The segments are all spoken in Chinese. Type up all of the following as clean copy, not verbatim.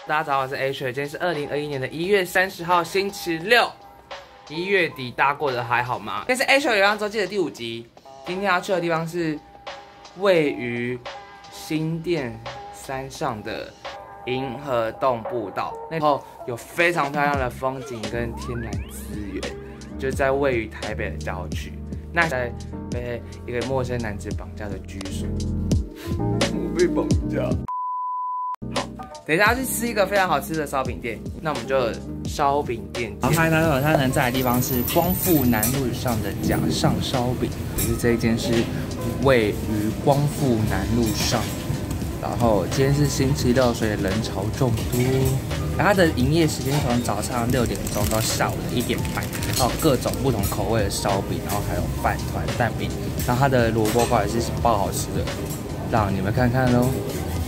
大家早，我是 H， 今天是2021年的1月30号，星期六。1月底大家过得还好吗？今天是 H 流浪周记的第5集。今天要去的地方是位于新店山上的银河洞步道，然后有非常漂亮的风景跟天然资源，就在位于台北的郊区。那在被一个陌生男子绑架的居所，我被绑架。等一下要去吃一个非常好吃的烧饼店，那我们就烧饼店见。好，它能在的地方是光复南路上的甲上烧饼，可是这一间是位于光复南路上。然后今天是星期六，所以人潮众多。然后它的营业时间从早上6点钟到下午的1点半，然后各种不同口味的烧饼，然后还有饭团、蛋饼，然后它的萝卜糕也是爆好吃的，让你们看看喽。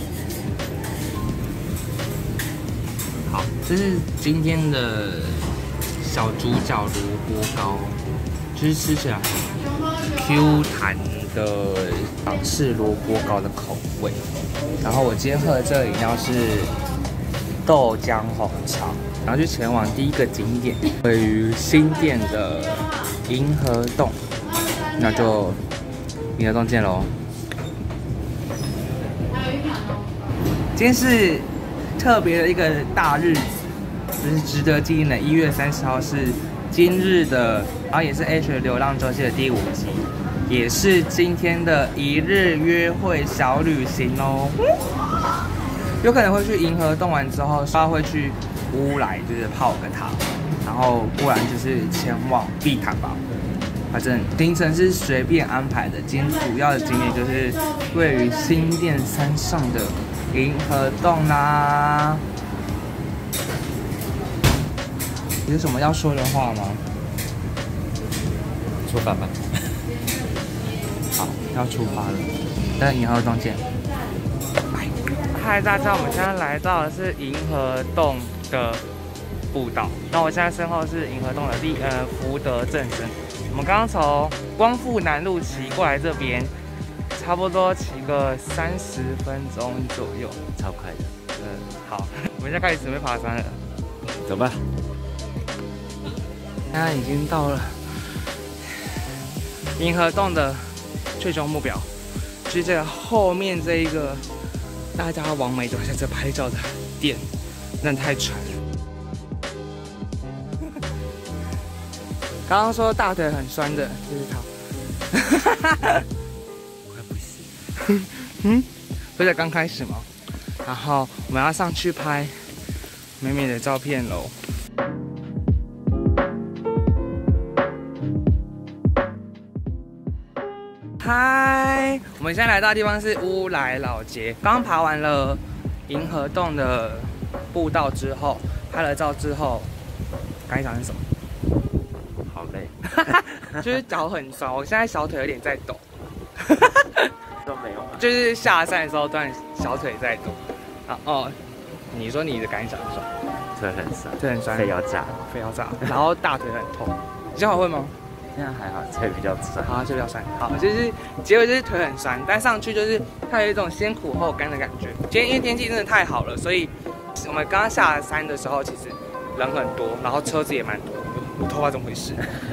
好，这是今天的小主角萝卜糕，就是吃起来 Q 弹的港式萝卜糕的口味。然后我今天喝的这个饮料是豆浆红茶，然后就前往第一个景点，位于新店的银河洞，那就银河洞见喽。今天是特别的一个大日子，就是值得纪念的1月30号是今日的，然后也是 H 流浪周记的第5集，也是今天的1日约会小旅行哦。有可能会去银河洞完之后，会去乌来，就是泡个汤，然后不然就是前往碧潭吧。反正行程是随便安排的，今天主要的景点就是位于新店山上的银河洞啦。有什么要说的话吗？ 出发吧。 好，要出发了，在银河洞见。嗨，大家，我们现在来到的是银河洞的步道。那我现在身后是银河洞的福德正生。我们刚刚从光复南路骑过来这边，差不多骑个30分钟左右， 超快的。 好，我们现在开始准备爬山了。 走吧。 现在已经到了银河洞的最终目标，就是这个后面这一个大家网美都在这拍照的店，那太喘了。刚刚说大腿很酸的就是他， 快不是， 不是刚开始吗？然后我们要上去拍美美的照片喽。嗨，我们现在来到的地方是乌来老街。刚刚爬完了银河洞的步道之后，拍了照之后，感想是什么？ 好累， 就是脚很酸，我现在小腿有点在抖。 都没有啊。 就是下山的时候，突然小腿在抖。啊哦，你说你的感想是什么？ 腿很酸， 腿很酸， 肺要炸， 肺要炸，然后大腿很痛。你现在会吗？ 现在还好，腿比较酸。 好，就比较酸。好，就是结尾就是腿很酸，但上去就是它有一种先苦后甘的感觉。今天因为天气真的太好了，所以我们刚刚下山的时候，其实人很多，然后车子也蛮多。我头发怎么回事？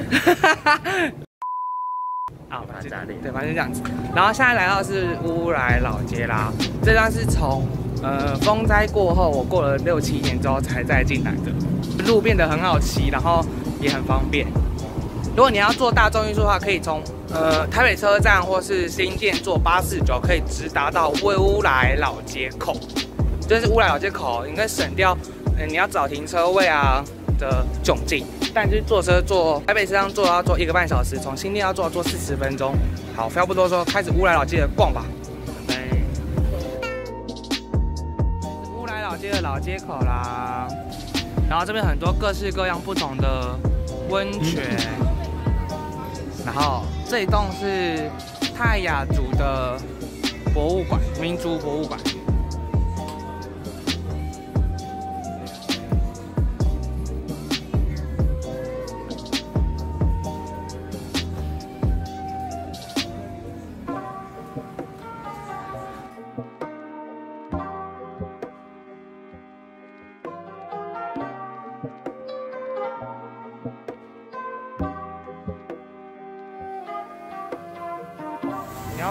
啊，对，反正就这样子。然后现在来到的是乌来老街啦，这段是从风灾过后，我过了6、7年之后才再进来的。路变得很好骑，然后也很方便。如果你要坐大众运输的话，可以从台北车站或是新店坐849，可以直达到乌来老街口。就是乌来老街口，你可以省掉你要找停车位啊的窘境。但就是坐车坐台北车上坐要坐1个半小时，从新店要坐40分钟。好，废话不多说，开始乌来老街的逛吧。乌来老街的老街口啦，然后这边很多各式各样不同的温泉。然后这一栋是泰雅族的博物馆，民族博物馆。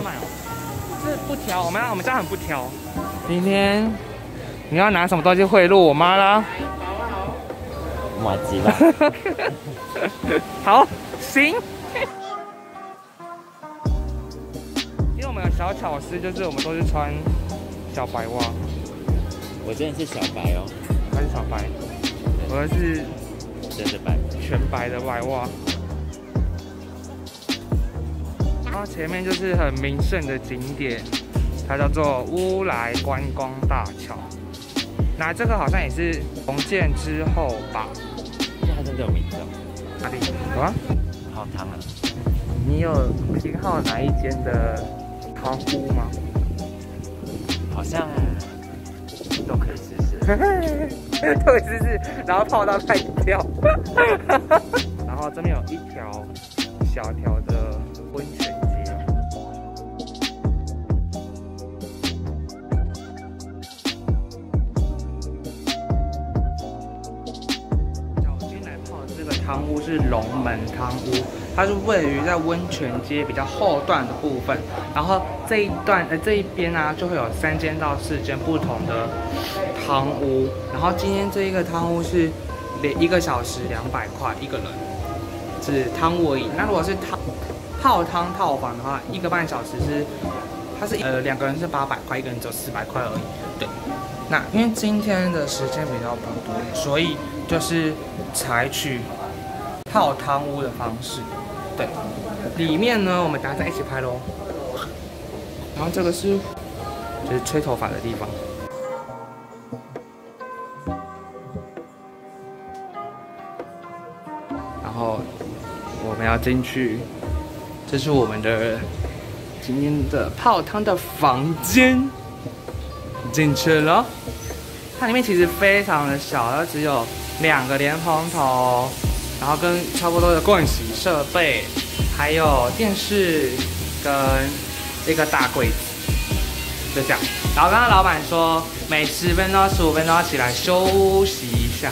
买哦。这不挑，我们家很不挑。今天你要拿什么东西贿赂我妈啦？ 马吉吧。 好，行。因为我们有小巧思，就是我们都是穿小白袜。 我真的是小白哦。 他是小白，我的是真的白， 全白的白袜。然后前面就是很名胜的景点，它叫做乌来观光大桥。那这个好像也是重建之后吧？ 它真的有名字哦。 哪里有啊？ 泡汤啊！ 你有偏好哪一间的汤屋吗？ 好像都可以试试。 都可以试试，然后泡到太掉。然后这边有一条小条的温泉街。我今天来泡的这个汤屋是龙门汤屋，它是位于在温泉街比较后段的部分。然后这一边啊，就会有3间到4间不同的汤屋。然后今天这一个汤屋是1个小时200块一个人，是汤屋而已。那如果是泡汤套房的话，1个半小时它是2个人是800块，1个人只有400块而已。对。那因为今天的时间比较不多，所以就是采取泡汤屋的方式。对，里面呢我们等下再一起拍咯。然后这个是就是吹头发的地方。然后我们要进去，这是我们的今天的泡汤的房间。进去了，它里面其实非常的小，它只有2个莲蓬头，然后跟差不多的盥洗设备，还有电视跟一个大柜子，就这样。然后刚刚老板说每10分钟、15分钟要起来休息一下。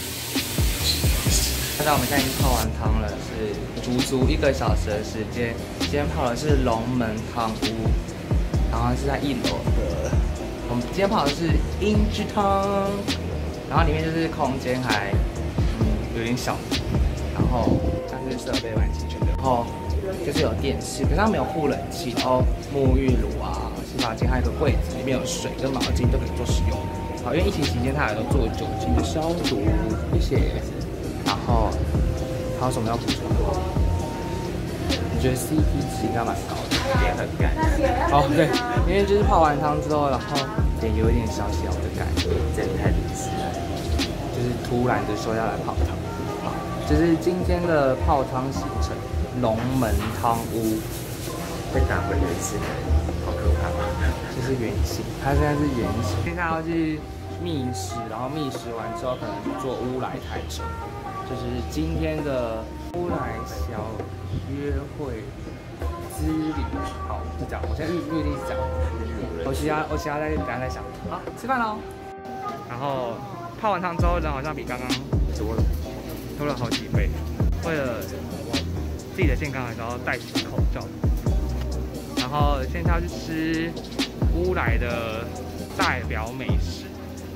现在我们现在已经泡完汤了，是足足1个小时的时间。今天泡的是龙门汤屋，然后是在1楼的。我们今天泡的是英之汤，然后里面就是空间还有点小，然后但是设备蛮齐全的，然后就是有电视，可是它没有护冷气，然后沐浴乳啊、洗发精，还有一个柜子，里面有水跟毛巾都可以做使用。好，因为疫情期间它也都做酒精的消毒，谢谢。然后还有什么要补充的？我觉得 CP 值应该蛮高的， 也很干。 哦，对，因为就是泡完汤之后，然后也有一点小小的感觉， 真的太临时了， 就是突然就说要来泡汤。好，这是今天的泡汤行程，龙门汤屋。 被打回原形，好可怕！ 这是原形，它现在是原形。接下来要去觅食，然后觅食完之后可能去坐乌来台车，就是今天的乌来小约会之旅。好，就这样。我现在预定是这样。我其他再等下再想。好，吃饭喽。然后泡完汤之后，人好像比刚刚多了好几倍。为了自己的健康，还是要戴起口罩。然后现在要去吃乌来的代表美食，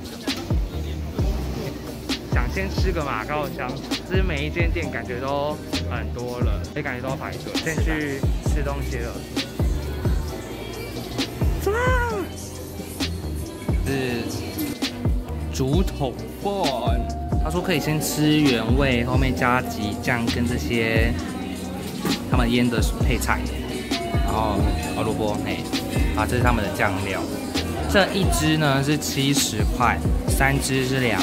想先吃个马告香，其实每一间店感觉都很多了，也感觉都要排队。先去吃东西了，走啦！是竹筒饭，他说可以先吃原味，后面加鸡酱跟这些他们腌的配菜。然后胡萝卜，嘿，啊，这是他们的酱料。这一只呢是70块，3只是200。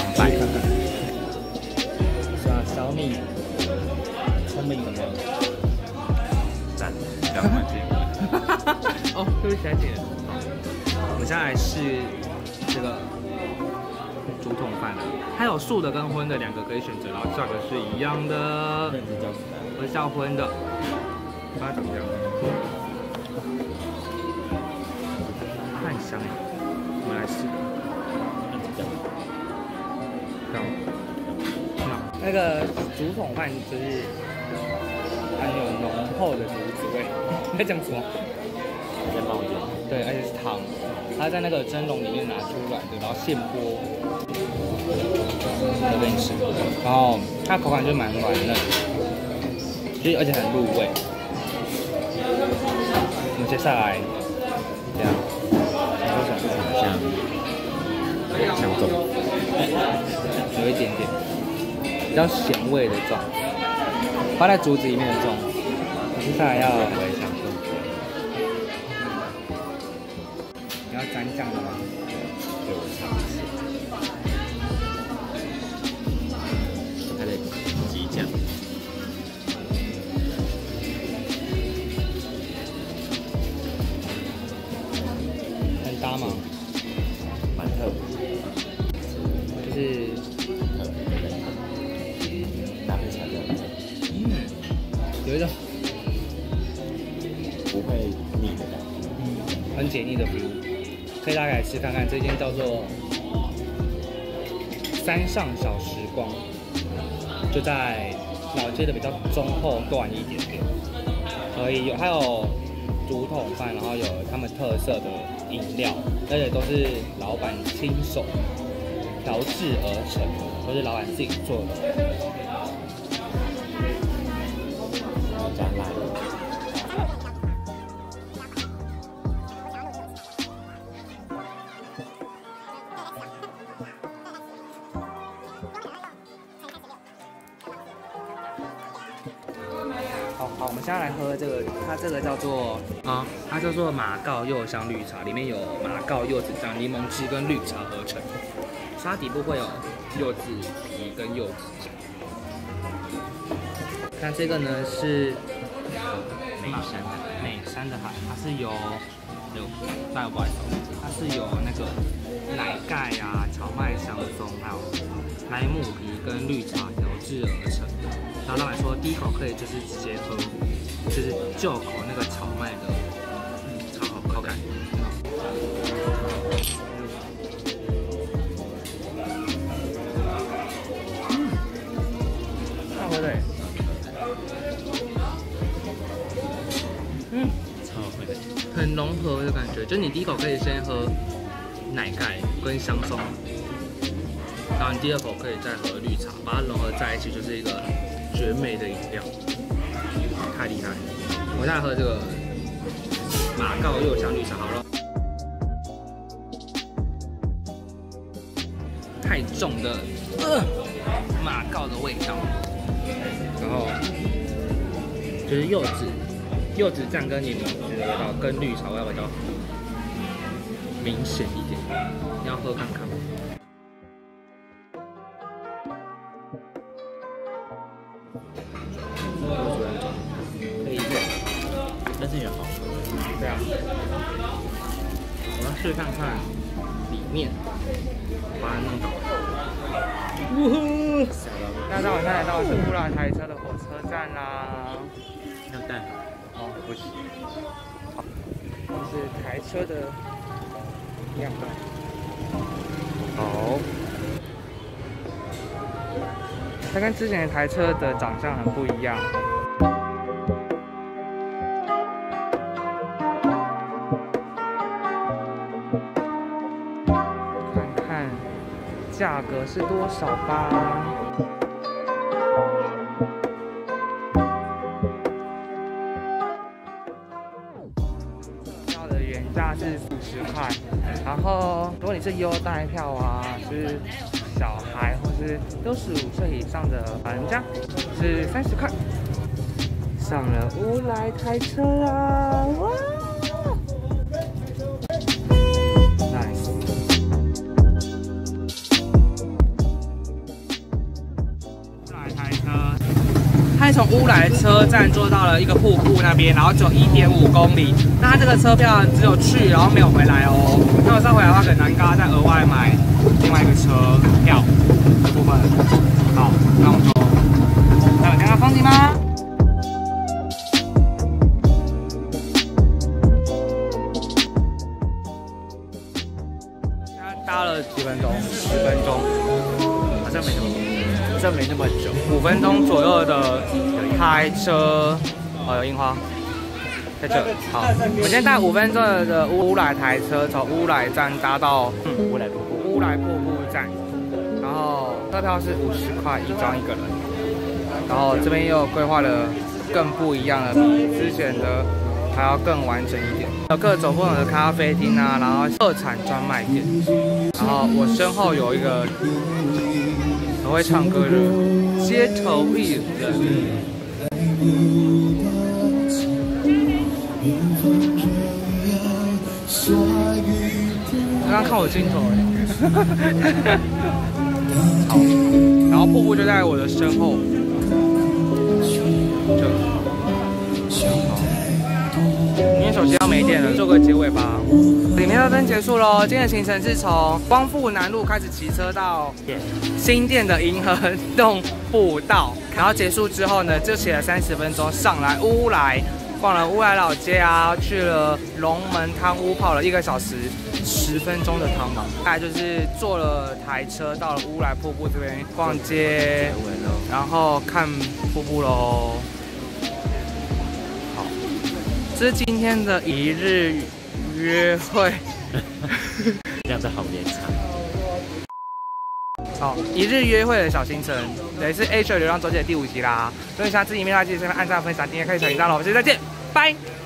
小米，聪明的， 赞，2块钱。 哦，对不起，小姐。我们现在来试这个竹筒饭了，它有素的跟荤的2个可以选择，然后价格是一样的。我是叫荤的，它怎么样？它很香，我们来试。那个竹筒饭就是很有浓厚的竹子味。你在讲什么？ 在冒烟。 对，而且是汤，它在那个蒸笼里面拿出来的，然后现剥，就给你吃。然后它口感就蛮软嫩，就而且很入味。我们接下来这样， 像粽， 有一点点比较咸味的粽，放在竹子里面的粽。接下来要我也想粽。 你要沾酱的吗？ 对，我尝试。它的鸡酱。 很搭吗？ 蛮特别， 就是搭配起来有一种不会腻的感觉。 很解腻的 feel， 可以大家来吃看看。这间叫做山上小时光，就在老街的比较中后段一点点。还有竹筒饭，然后有他们特色的饮料，而且都是老板亲手调制而成，都是老板自己做的。 加辣。 好，我们现在来喝这个，它这个叫做它叫做马告柚香绿茶，里面有马告柚子酱、柠檬汁跟绿茶合成，它底部会有柚子皮跟柚子酱。那这个呢是美山的海，它是由大家不好意思，它是由那个奶盖啊、荞麦香松还有莱姆皮跟绿茶调制而成。然后老板说，第一口可以就是直接喝，就是就口那个荞麦的超好口感。好喝的。 超好喝的。 很融合的感觉，就你第一口可以先喝奶盖跟香松，然后你第二口可以再喝绿茶，把它融合在一起，就是一个绝美的饮料，太厉害了！我现在喝这个马告柚香绿茶，好了，太重的马告的味道，然后就是柚子酱跟柠檬汁的味道跟绿茶味道比较明显一点，你要喝看看吗？可以用， 但是也好喝。 对啊，我要试看看里面，把它弄倒。呜呼！大家好，现在来到的是乌来台车的火车站啦。 要带哦，不行。好，这是台车的样貌。好。它跟之前的台车的长相很不一样。看看价格是多少吧。票的原价是50块，然后如果你是优待票啊，是小孩或是65岁以上的老人家是30块。上了乌来台车啦！哇 ，nice。乌来台车，它从乌来车站坐到了一个瀑布那边，然后只有1.5公里。那它这个车票只有去，然后没有回来哦。那我再回来的话，可能难嘎再额外买另外一个车票的部分。好，那我们就，那有看到风景吗？现在搭了几分钟？10分钟， 好像没那么，这没那么久。 5分钟左右的开车，哦，有樱花， 在这。好，我今天带5分钟的乌来台车从乌来站搭到乌来瀑布站，然后车票是50块1张1个人，然后这边又规划了更不一样的，比之前的还要更完整一点，有各种不同的咖啡厅啊，然后特产专卖店，然后我身后有一个很会唱歌的街头艺人。刚刚看我镜头哎，好，然后瀑布就在我的身后，因为手机要没电了，做个结尾吧。里面的灯结束喽，今天的行程是从光复南路开始骑车到新店的银河洞步道，然后结束之后呢，就骑了30分钟上来乌来。逛了乌来老街啊，去了龙门汤屋，泡了1个小时10分钟的汤嘛。再来就是坐了台车到了乌来瀑布这边逛街，然后看瀑布喽。好，这是今天的一日约会。 这样子好连场。 好，一日约会的小行程，也是 H 流浪周记的第5集啦。如果你喜欢这影片的话，记得按赞、分享、订阅、开启小铃铛了。我们下次再见，拜。